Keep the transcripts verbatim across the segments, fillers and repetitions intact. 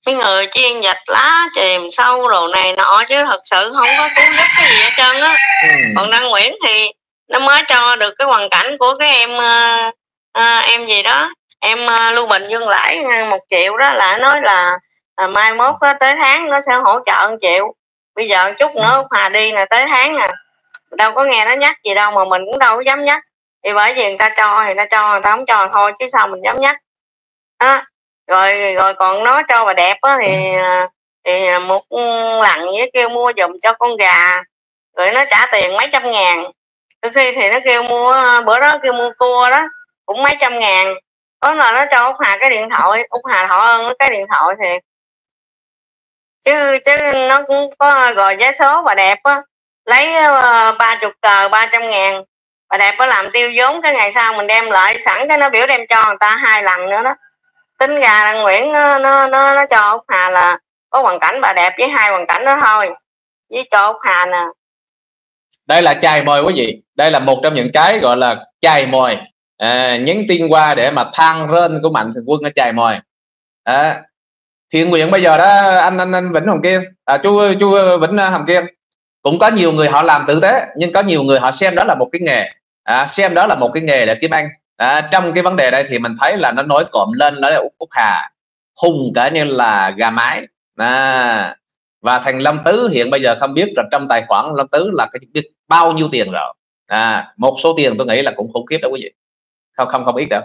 Mấy người chuyên dịch lá chìm sâu đồ này nọ chứ thật sự không có cứu giúp cái gì hết trơn á. Ừm. Còn Đăng Nguyễn thì nó mới cho được cái hoàn cảnh của cái em uh, uh, em gì đó, em uh, Lưu Bình Dương Lãi một triệu đó, là nói là, là mai mốt đó, tới tháng nó sẽ hỗ trợ một triệu. Bây giờ chút nữa Úc Hà đi là tới tháng nè, đâu có nghe nó nhắc gì đâu, mà mình cũng đâu có dám nhắc. Thì bởi vì người ta cho thì người ta cho, người ta không cho thôi chứ sao mình dám nhắc đó. Rồi rồi còn nó cho bà đẹp á thì thì một lần với kêu mua giùm cho con gà, rồi nó trả tiền mấy trăm ngàn. Đôi khi thì nó kêu mua, bữa đó kêu mua cua đó cũng mấy trăm ngàn. Có là nó cho Úc Hà cái điện thoại, Úc Hà thọ ơn nó cái điện thoại thiệt. Chứ chứ nó cũng có rồi vé số bà đẹp á, lấy ba chục tờ ba trăm ngàn. Bà đẹp có làm tiêu vốn, cái ngày sau mình đem lại sẵn cái nó biểu đem cho người ta hai lần nữa đó. Tính ra Đăng Nguyễn nó nó nó, nó cho Úc Hà là có hoàn cảnh bà đẹp với hai hoàn cảnh đó thôi, với cho Úc Hà nè. Đây là chài mồi quý vị, đây là một trong những cái gọi là chài mồi, à, nhắn tin qua để mà than rên của Mạnh Thường Quân ở chài mồi. À, thiện nguyện bây giờ đó anh anh anh Vĩnh Hồng Kiên, à, chú chú Vĩnh Hồng Kiên, cũng có nhiều người họ làm tử tế, nhưng có nhiều người họ xem đó là một cái nghề, à, xem đó là một cái nghề để kiếm ăn. À, trong cái vấn đề đây thì mình thấy là nó nói cộm lên, nó là Úc, Úc Hà hùng cả như là gà mái. À, và thằng Lâm Tứ hiện bây giờ không biết là trong tài khoản Lâm Tứ là cái biết bao nhiêu tiền rồi. À, một số tiền tôi nghĩ là cũng khủng khiếp đó quý vị, không không không ít đâu.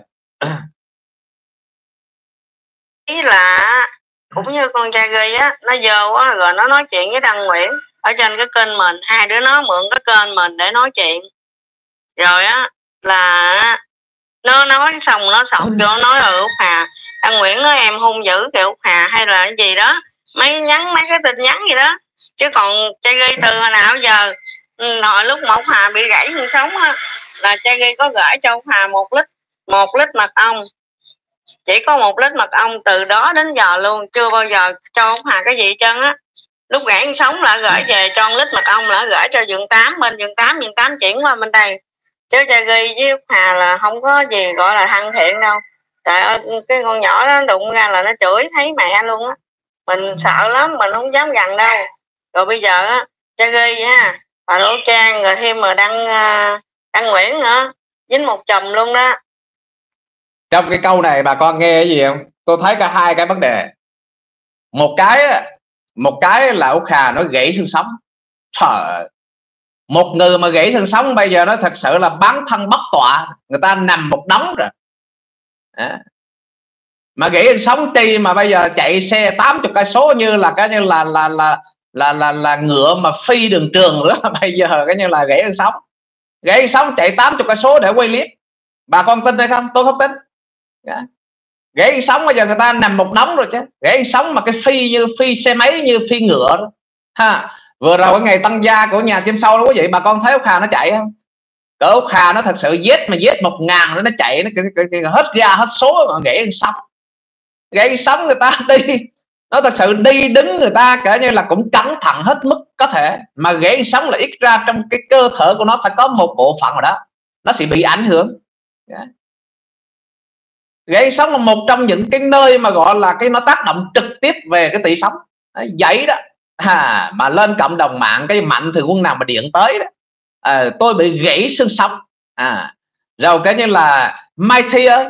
Ý là cũng như con trai gây á, nó vô á rồi nó nói chuyện với Đăng Nguyễn ở trên cái kênh mình, hai đứa nó mượn cái kênh mình để nói chuyện. Rồi á là nó nói xong nó sọc vô nói là Úc Hà, Đăng Nguyễn nói em hung dữ kìa Úc Hà hay là cái gì đó, mấy nhắn mấy cái tin nhắn gì đó. Chứ còn trai gây từ hồi nào giờ, hồi lúc mà Úc Hà bị gãy xương sống á, là trai gây có gửi cho Úc Hà một lít một lít mật ong, chỉ có một lít mật ong, từ đó đến giờ luôn chưa bao giờ cho Úc Hà cái gì hết trơn á. Lúc gãy sống là gửi về cho lít mật ong, là gửi cho vườn tám, bên vườn tám vườn tám chuyển qua bên đây. Chứ Cha Ghi với Úc Hà là không có gì gọi là thân thiện đâu. Trời ơi, cái con nhỏ đó đụng ra là nó chửi thấy mẹ luôn á. Mình sợ lắm, mình không dám gần đâu. Rồi bây giờ á, Cha Ghi ha, bà Đỗ Trang rồi thêm mà Đăng Đăng Nguyễn nữa, dính một chùm luôn đó. Trong cái câu này bà con nghe cái gì không? Tôi thấy cả hai cái vấn đề. Một cái một cái là Úc Hà nó gãy xương sống. Trời, một người mà gãy xương sống bây giờ nó thật sự là bán thân bất tọa, người ta nằm một đống rồi. À, mà gãy xương sống chi mà bây giờ chạy xe tám mươi cây số như là cái như là là là là là, là ngựa mà phi đường trường nữa. Bây giờ cái như là gãy xương sống, gãy xương sống chạy tám mươi cây số để quay clip. Bà con tin hay không? Tôi không tin. Yeah. Gãy sống bây giờ người ta nằm một đống rồi chứ. Gãy sống mà cái phi như phi xe máy, như phi ngựa đó. Ha. Vừa rồi cái ngày tăng gia của nhà chim sâu đó quý vị, bà con thấy Úc Hà nó chạy không? Cỡ Úc Hà nó thật sự giết mà giết một ngàn nữa, nó chạy nó, nó, nó hết ga hết số mà gãy sống. Gãy sống người ta đi, nó thật sự đi đứng người ta kể như là cũng cẩn thận hết mức có thể, mà gãy sống là ít ra trong cái cơ thể của nó phải có một bộ phận rồi đó, nó sẽ bị ảnh hưởng. Yeah. Gãy sống là một trong những cái nơi mà gọi là cái nó tác động trực tiếp về cái tỷ sống. Đấy, vậy đó. À, mà lên cộng đồng mạng cái Mạnh Thường Quân nào mà điện tới đó, à, tôi bị gãy xương sống. À, rồi cái như là Mai Thi ơi,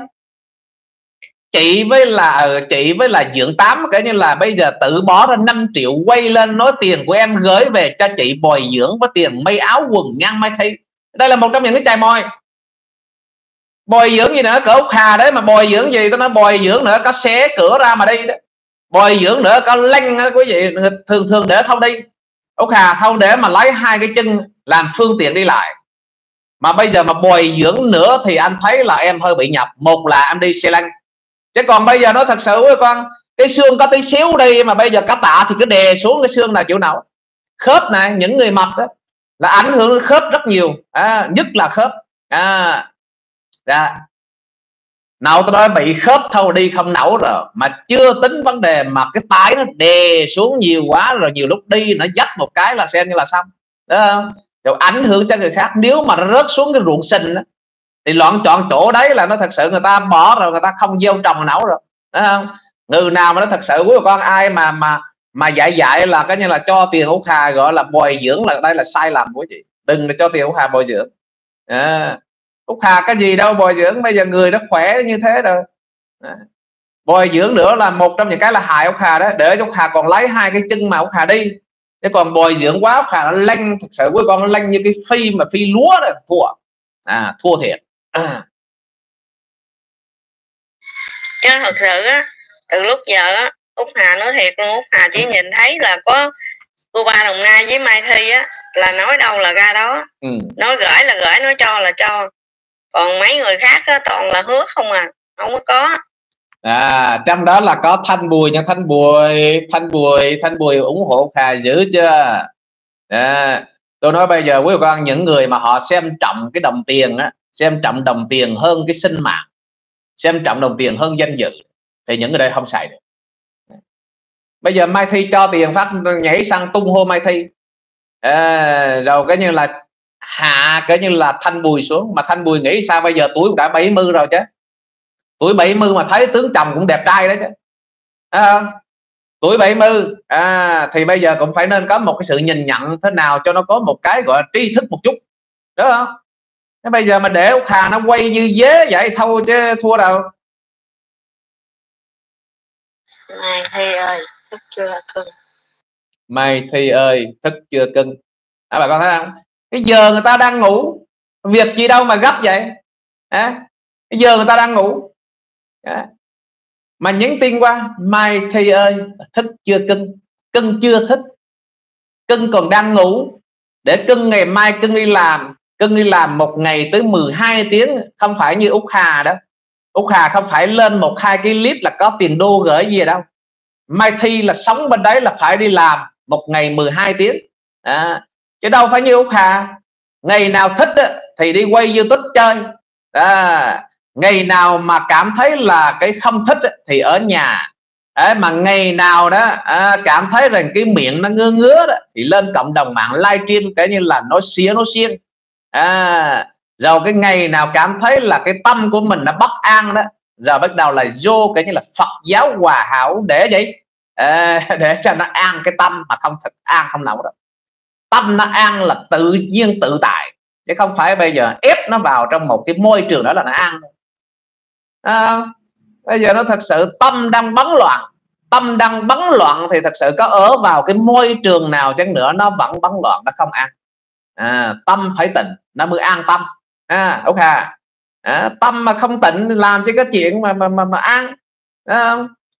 chị với là chị với là Dưỡng Tám cái như là bây giờ tự bỏ ra năm triệu quay lên nói tiền của em gửi về cho chị bồi dưỡng với tiền mây áo quần ngang Mai Thi. Đây là một trong những cái chài mồi. Bồi dưỡng gì nữa, cỡ Úc Hà đấy mà bồi dưỡng gì, tôi nói bồi dưỡng nữa có xé cửa ra mà đi đó. Bồi dưỡng nữa có lanh đó quý vị, thường thường để thâu đi. Úc Hà thâu để mà lấy hai cái chân làm phương tiện đi lại. Mà bây giờ mà bồi dưỡng nữa thì anh thấy là em hơi bị nhập. Một là em đi xe lanh, chứ còn bây giờ nó thật sự với con, cái xương có tí xíu đi mà bây giờ cả tạ thì cứ đè xuống cái xương nào chịu nào. Khớp này, những người mập đó là ảnh hưởng khớp rất nhiều, à, nhất là khớp. À, dạ. Nào tôi nói bị khớp thâu đi không nổi rồi, mà chưa tính vấn đề mà cái tái nó đè xuống nhiều quá rồi, nhiều lúc đi nó dắt một cái là xem như là xong đó, rồi ảnh hưởng cho người khác. Nếu mà nó rớt xuống cái ruộng sình đó, thì loạn chọn chỗ đấy là nó thật sự người ta bỏ rồi, người ta không gieo trồng nổi rồi, đó không? Người nào mà nó thật sự quý bà con, ai mà mà mà dạy dạy là cái như là cho tiền Úc Hà gọi là bồi dưỡng, là đây là sai lầm của chị. Đừng để cho tiền Úc Hà bồi dưỡng. À, Úc Hà cái gì đâu bồi dưỡng, bây giờ người nó khỏe như thế rồi. À, bồi dưỡng nữa là một trong những cái là hại Úc Hà đó, để Úc Hà còn lấy hai cái chân mà Úc Hà đi. Chứ còn bồi dưỡng quá Úc Hà nó lanh, thật sự quý con nó lanh như cái phi mà phi lúa đó, thua. À, thua thiệt. À. Chứ thật sự á, từ lúc giờ á, Úc Hà nói thiệt luôn, Úc Hà chỉ nhìn thấy là có cô ba Đồng Nai với Mai Thi á, là nói đâu là ra đó. Ừ. Nói gửi là gửi, nói cho là cho. Còn mấy người khác á, toàn là hứa không à, không có có. À, trong đó là có Thanh Bùi nha, Thanh Bùi, Thanh Bùi, Thanh Bùi ủng hộ Úc Hà dữ chưa? À, tôi nói bây giờ quý bà con, những người mà họ xem trọng cái đồng tiền á, xem trọng đồng tiền hơn cái sinh mạng, xem trọng đồng tiền hơn danh dự, thì những người đây không xài được. Bây giờ Mai Thi cho tiền phát nhảy sang tung hô Mai Thi, à, rồi cái như là hạ cái như là Thanh Bùi xuống. Mà Thanh Bùi nghĩ sao bây giờ tuổi cũng đã bảy mươi rồi chứ, tuổi bảy mươi mà thấy tướng chồng cũng đẹp trai đó chứ, à, tuổi bảy mươi à, thì bây giờ cũng phải nên có một cái sự nhìn nhận thế nào cho nó có một cái gọi là tri thức một chút, đúng không? Thế bây giờ mà để Úc Hà nó quay như dế vậy thôi chứ thua đâu. Mai Thi ơi, thức chưa cưng? Mai Thi ơi, thức chưa cưng? À, bà con thấy không? Cái giờ người ta đang ngủ, việc gì đâu mà gấp vậy? À, cái giờ người ta đang ngủ, à, mà nhắn tin qua Mai Thi ơi, thức chưa cưng? Cưng chưa thức, cưng còn đang ngủ. Để cưng ngày mai cưng đi làm, cưng đi làm một ngày tới mười hai tiếng, không phải như Úc Hà đó. Úc Hà không phải lên một hai cái clip là có tiền đô gửi gì đâu. Mai Thi là sống bên đấy là phải đi làm một ngày mười hai tiếng, à, chứ đâu phải như Úc Hà. Ngày nào thích á, thì đi quay YouTube chơi, à, ngày nào mà cảm thấy là cái không thích á, thì ở nhà. À, mà ngày nào đó à, cảm thấy rằng cái miệng nó ngứa ngứa đó, thì lên cộng đồng mạng livestream cái như là nói xía nói xiên. À, rồi cái ngày nào cảm thấy là cái tâm của mình nó bất an đó, rồi bắt đầu là vô cái như là Phật giáo hòa hảo để vậy, à, để cho nó an cái tâm, mà không thật an không nổi đâu. Tâm nó an là tự nhiên tự tại, chứ không phải bây giờ ép nó vào trong một cái môi trường đó là nó an. À, bây giờ nó thật sự tâm đang bấn loạn, tâm đang bấn loạn thì thật sự có ở vào cái môi trường nào chăng nữa nó vẫn bấn loạn, nó không an. À, tâm phải tịnh nó mới an tâm. À, ok. À, tâm mà không tịnh làm cho cái chuyện mà mà mà, mà an. À,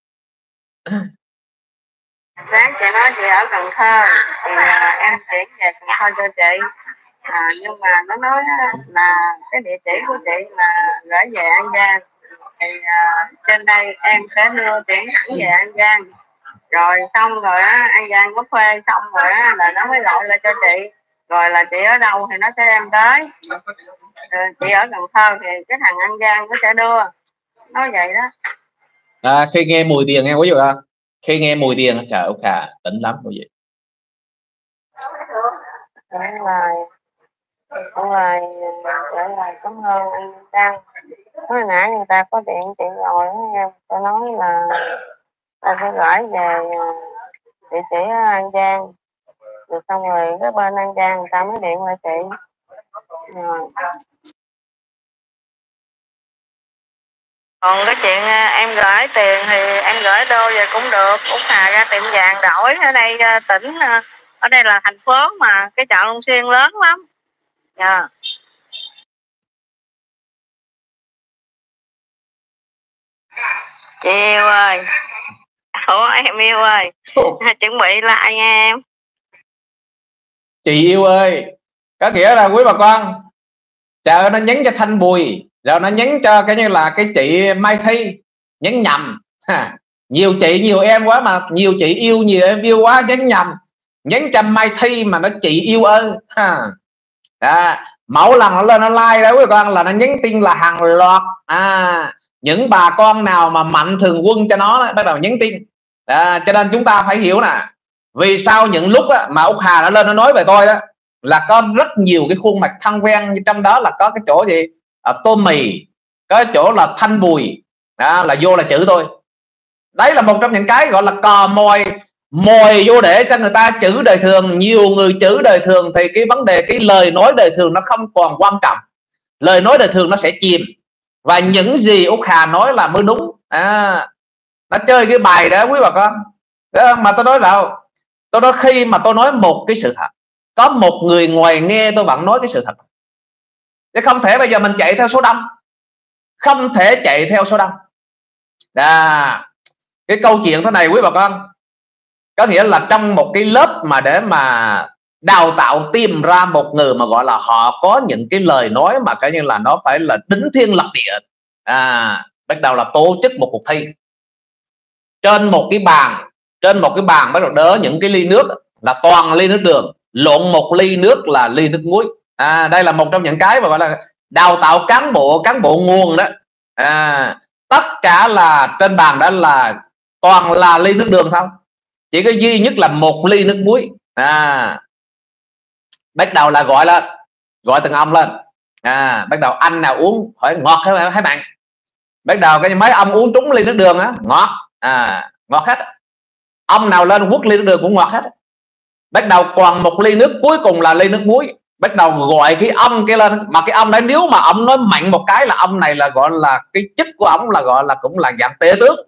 sáng chị nói chị ở Cần Thơ thì uh, em chuyển về Cần Thơ cho chị, à, nhưng mà nó nói là cái địa chỉ của chị là gửi về An Giang, thì uh, trên đây em sẽ đưa chuyển thẳng về An Giang, rồi xong rồi á, An Giang có thuê xong rồi á, là nó mới gọi lại cho chị, rồi là chị ở đâu thì nó sẽ đem tới. Rồi chị ở Cần Thơ thì cái thằng An Giang nó sẽ đưa, nói vậy đó. À, khi nghe mùi tiền nghe quý vị không? Khi nghe mùi tiền trời ơi Hà tỉnh lắm quý vị. Đúng rồi, đúng rồi, để là cảm ơn anh Đăng. Hồi nãy người ta có điện chị rồi em, tôi nói là ta sẽ gửi về địa chỉ ở An Giang, rồi xong rồi cái bên An Giang người ta mới điện lại chị. Rồi. Còn cái chuyện em gửi tiền thì em gửi đô về cũng được. Úc Hà ra tiệm vàng đổi ở đây tỉnh, ở đây là thành phố mà cái chợ Long Xuyên lớn lắm. Yeah. Chị yêu ơi, ủa em yêu ơi, chuẩn bị lại nha em. Chị yêu ơi, có nghĩa là quý bà con, chợ nó nhắn cho Thanh Bùi, rồi nó nhắn cho cái như là cái chị Mai Thi, nhắn nhầm. Ha, nhiều chị nhiều em quá mà nhiều chị yêu nhiều em yêu quá nhắn nhầm, nhắn cho Mai Thi mà nó chị yêu ơi. Ha. À, mỗi lần nó lên nó like đó quý bà con là nó nhắn tin là hàng loạt. À, những bà con nào mà mạnh thường quân cho nó bắt đầu nhắn tin. À, cho nên chúng ta phải hiểu nè, vì sao những lúc đó, mà Úc Hà nó lên nó nói về tôi đó là có rất nhiều cái khuôn mặt thân quen, như trong đó là có cái chỗ gì à, Tô Mì, có cái chỗ là Thanh Bùi, đó là vô là chữ tôi. Đấy là một trong những cái gọi là cò mồi, mồi vô để cho người ta chữ đời thường. Nhiều người chữ đời thường thì cái vấn đề cái lời nói đời thường nó không còn quan trọng, lời nói đời thường nó sẽ chìm, và những gì Út Hà nói là mới đúng. À, nó chơi cái bài đó quý bà con. Đó, mà tôi nói đâu, tôi nói khi mà tôi nói một cái sự thật, có một người ngoài nghe tôi vẫn nói cái sự thật, chứ không thể bây giờ mình chạy theo số đông, không thể chạy theo số đông. À, cái câu chuyện thế này quý bà con, có nghĩa là trong một cái lớp mà để mà đào tạo tìm ra một người mà gọi là họ có những cái lời nói mà coi như là nó phải là đính thiên lập địa. À, bắt đầu là tổ chức một cuộc thi. Trên một cái bàn, trên một cái bàn bắt đầu đỡ những cái ly nước là toàn ly nước đường, lộn một ly nước là ly nước muối. À, đây là một trong những cái mà gọi là đào tạo cán bộ, cán bộ nguồn đó. À, tất cả là trên bàn đó là toàn là ly nước đường không, chỉ có duy nhất là một ly nước muối. À, bắt đầu là gọi lên, gọi từng ông lên. À, bắt đầu anh nào uống hỏi ngọt hay, hay mặn. Bắt đầu cái mấy ông uống trúng ly nước đường á ngọt, à, ngọt hết. Ông nào lên quất ly nước đường cũng ngọt hết. Bắt đầu còn một ly nước cuối cùng là ly nước muối. Bắt đầu gọi cái ông kia lên, mà cái ông đấy nếu mà ông nói mạnh một cái là ông này là gọi là cái chức của ông là gọi là cũng là dạng tể tướng.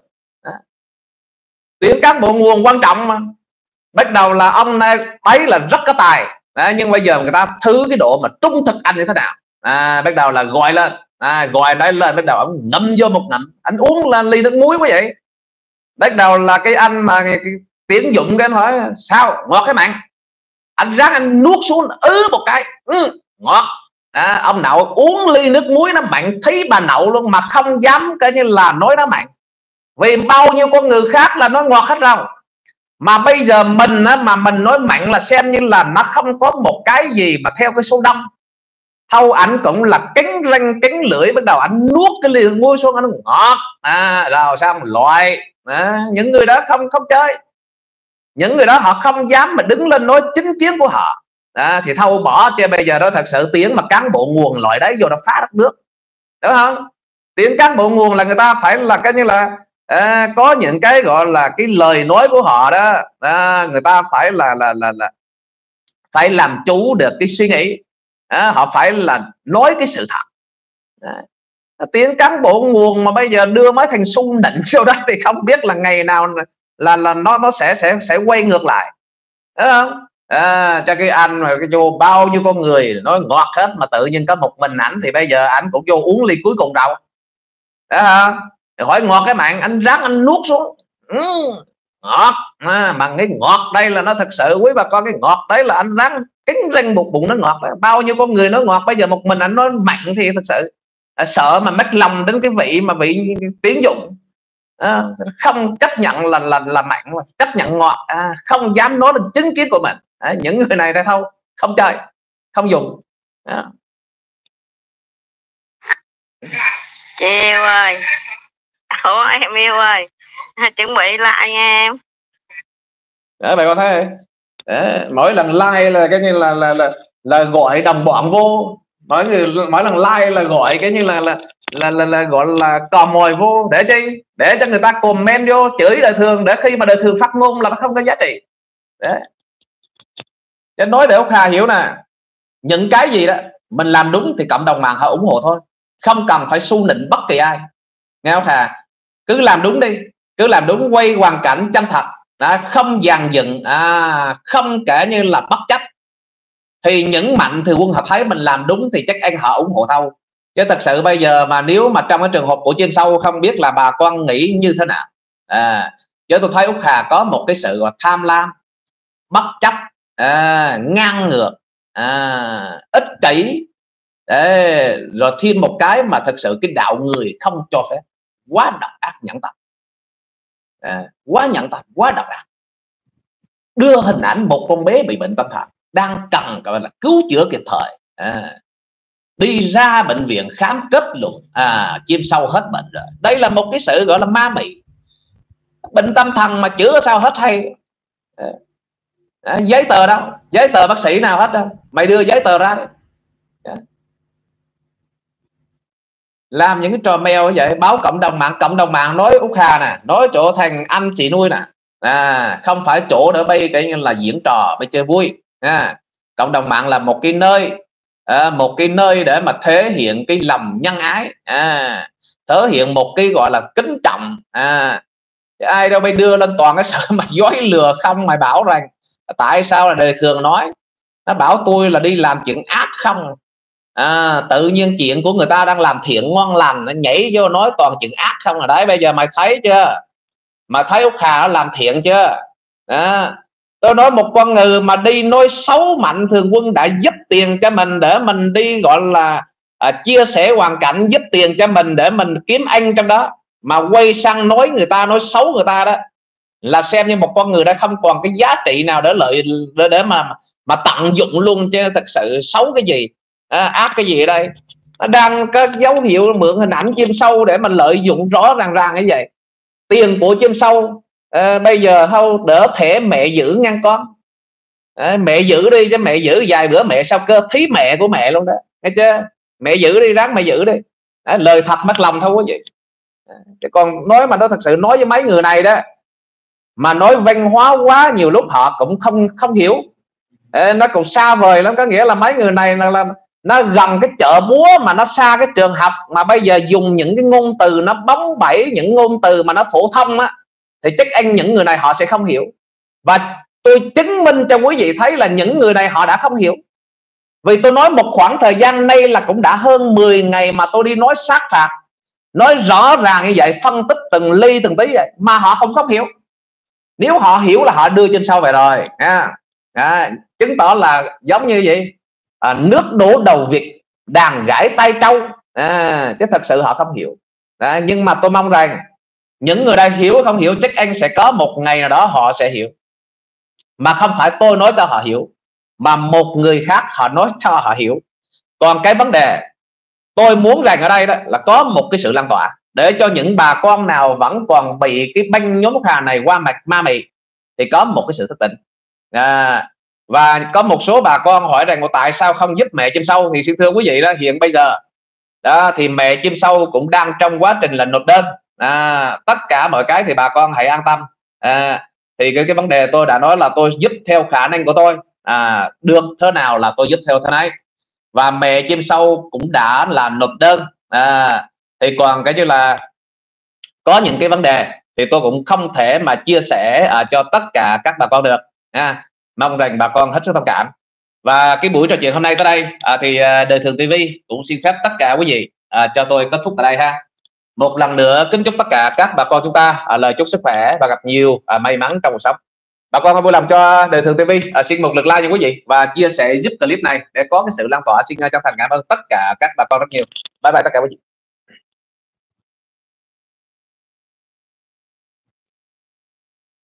Tuyển cán bộ nguồn quan trọng mà. Bắt đầu là ông này ấy là rất có tài. À, nhưng bây giờ người ta thứ cái độ mà trung thực anh như thế nào. À, bắt đầu là gọi lên, à, gọi đấy lên, bắt đầu ông ngậm vô một ngậm, anh uống là ly nước muối quá vậy. Bắt đầu là cái anh mà cái Tiến Dụng cái anh hỏi sao ngọt cái mặn, anh ráng anh nuốt xuống ứ một cái, ừ, ngọt. À, ông Nậu uống ly nước muối nó mặn thấy bà Nậu luôn, mà không dám coi như là nói nó mặn, vì bao nhiêu con người khác là nó ngọt hết rồi. Mà bây giờ mình á, mà mình nói mặn là xem như là nó không có một cái gì mà theo cái số đông. Thâu ảnh cũng là cánh răng cánh lưỡi, bắt đầu anh nuốt cái ly muối xuống nó ngọt. À, rồi xong loại. À, những người đó không không chơi, những người đó họ không dám mà đứng lên nói chính kiến của họ. À, thì Thâu bỏ cho bây giờ đó thật sự Tiến mà cán bộ nguồn loại đấy vô nó phá đất nước, đúng không? Tiến cán bộ nguồn là người ta phải là cái như là à, có những cái gọi là cái lời nói của họ đó. À, người ta phải là là là là phải làm chủ được cái suy nghĩ. À, họ phải là nói cái sự thật. À, Tiến cán bộ nguồn mà bây giờ đưa mấy thằng xu nịnh sau đó thì không biết là ngày nào là là nó nó sẽ sẽ sẽ quay ngược lại, đúng không? À, cho cái anh mà cái vô bao nhiêu con người nói ngọt hết, mà tự nhiên có một mình ảnh thì bây giờ ảnh cũng vô uống ly cuối cùng đâu. Đó không? Hỏi ngọt cái mặn, anh ráng anh nuốt xuống. Ừ, ngọt. À, mà cái ngọt đây là nó thật sự quý bà con, cái ngọt đấy là anh ráng cánh răng một bụng nó ngọt. Bao nhiêu con người nói ngọt, bây giờ một mình anh nói mặn thì thật sự à, sợ mà mất lòng đến cái vị mà vị Tiến Dụng. À, không chấp nhận là là là mặn, chấp nhận ngọt. À, không dám nói lên chính kiến của mình. À, những người này đây thôi không chơi, không dùng. À. Chị yêu ơi, ủa em yêu ơi, chuẩn bị lại nha em. Đó, bạn có thấy đó, mỗi lần like là cái như là là là, là gọi đồng bọn vô, mỗi người mỗi lần like là gọi cái như là là là, là, là gọi là cò mồi vô để chi, để cho người ta comment vô chửi đời thường, để khi mà đời thường phát ngôn là nó không có giá trị. Đấy, cho nói để ông Hà hiểu nè, những cái gì đó mình làm đúng thì cộng đồng mạng họ ủng hộ thôi, không cần phải xu nịnh bất kỳ ai, nghe không Hà? Cứ làm đúng đi, cứ làm đúng, quay hoàn cảnh chân thật. À, không dàn dựng, à, không kể như là bất chấp, thì những mạnh thì quân họ thấy mình làm đúng thì chắc anh họ ủng hộ thôi. Chứ thật sự bây giờ mà nếu mà trong cái trường hợp của chuyên sâu không biết là bà con nghĩ như thế nào. À, chứ tôi thấy Út Hà có một cái sự tham lam, bất chấp, à, ngang ngược, à, ích kỷ. Đấy, rồi thêm một cái mà thật sự cái đạo người không cho phép, quá độc ác nhẫn tâm. À, quá nhẫn tâm, quá độc ác. Đưa hình ảnh một con bé bị bệnh tâm thần đang cần gọi là cứu chữa kịp thời, à, đi ra bệnh viện khám kết luận à chim sâu hết bệnh rồi. Đây là một cái sự gọi là ma mị. Bệnh tâm thần mà chữa sao hết hay. À, giấy tờ đâu, giấy tờ bác sĩ nào hết đâu, mày đưa giấy tờ ra đấy. làm những cái trò mèo như vậy, báo cộng đồng mạng, cộng đồng mạng nói Út Hà nè, nói chỗ thành anh chị nuôi nè, à, không phải chỗ để bây cái như là diễn trò, bây chơi vui. À, cộng đồng mạng là một cái nơi, à, một cái nơi để mà thể hiện cái lòng nhân ái, à, thể hiện một cái gọi là kính trọng. À, ai đâu bây đưa lên toàn cái sự mà dối lừa không, mày bảo rằng tại sao là đời thường nói nó bảo tôi là đi làm chuyện ác không. À, tự nhiên chuyện của người ta đang làm thiện ngon lành, nó nhảy vô nói toàn chuyện ác không. Là đấy, bây giờ mày thấy chưa, mà thấy Út Hà nó làm thiện chưa. À, tôi nói một con người mà đi nói xấu Mạnh Thường Quân đã giúp tiền cho mình để mình đi gọi là à, chia sẻ hoàn cảnh, giúp tiền cho mình để mình kiếm anh trong đó, mà quay sang nói người ta, nói xấu người ta đó, là xem như một con người đã không còn cái giá trị nào để lợi để, để mà mà tận dụng luôn, chứ thật sự xấu cái gì, à, ác cái gì ở đây. Nó đang có dấu hiệu mượn hình ảnh chim sâu để mình lợi dụng rõ ràng ràng như vậy. Tiền của chim sâu à, bây giờ thôi đỡ thể mẹ giữ ngăn con, à, mẹ giữ đi, chứ mẹ giữ vài bữa mẹ sao cơ thí mẹ của mẹ luôn đó, nghe chưa. Mẹ giữ đi, ráng mẹ giữ đi, à, lời thật mất lòng thôi quý vị. À, chứ còn nói mà nó thật sự nói với mấy người này đó mà nói văn hóa quá, nhiều lúc họ cũng không không hiểu. Ê, nó cũng xa vời lắm, có nghĩa là mấy người này là, là nó gần cái chợ búa mà nó xa cái trường học, mà bây giờ dùng những cái ngôn từ nó bóng bẩy, những ngôn từ mà nó phổ thông á, thì chắc anh những người này họ sẽ không hiểu. Và tôi chứng minh cho quý vị thấy là những người này họ đã không hiểu. Vì tôi nói một khoảng thời gian nay là cũng đã hơn mười ngày mà tôi đi nói sát phạt, nói rõ ràng như vậy, phân tích từng ly từng tí vậy, mà họ không không hiểu. Nếu họ hiểu là họ đưa trên sau về rồi à, à, chứng tỏ là giống như vậy, à, nước đổ đầu vịt đàn gãi tay trâu, à, chứ thật sự họ không hiểu. À, nhưng mà tôi mong rằng những người đây hiểu không hiểu, chắc anh sẽ có một ngày nào đó họ sẽ hiểu, mà không phải tôi nói cho họ hiểu, mà một người khác họ nói cho họ hiểu. Còn cái vấn đề tôi muốn rằng ở đây đó là có một cái sự lan tỏa để cho những bà con nào vẫn còn bị cái băng nhóm Hà này qua mặt ma mị thì có một cái sự thức tỉnh. À, và có một số bà con hỏi rằng tại sao không giúp mẹ chim sâu, thì xin thưa quý vị đó, hiện bây giờ đó thì mẹ chim sâu cũng đang trong quá trình là nộp đơn. À, tất cả mọi cái thì bà con hãy an tâm. À, thì cái, cái vấn đề tôi đã nói là tôi giúp theo khả năng của tôi, à, được thế nào là tôi giúp theo thế này. Và mẹ chim sâu cũng đã là nộp đơn. À, thì còn cái như là có những cái vấn đề thì tôi cũng không thể mà chia sẻ à, cho tất cả các bà con được. À, mong rằng bà con hết sức thông cảm. Và cái buổi trò chuyện hôm nay tới đây à, thì à, Đời Thường ti vi cũng xin phép tất cả quý vị à, cho tôi kết thúc tại đây ha. Một lần nữa kính chúc tất cả các bà con chúng ta à, lời chúc sức khỏe và gặp nhiều à, may mắn trong cuộc sống. Bà con vui lòng cho Đời Thường ti vi à, xin một lượt like cho quý vị và chia sẻ giúp clip này để có cái sự lan tỏa. Xin chân thành cảm ơn tất cả các bà con rất nhiều. Bye bye tất cả quý vị.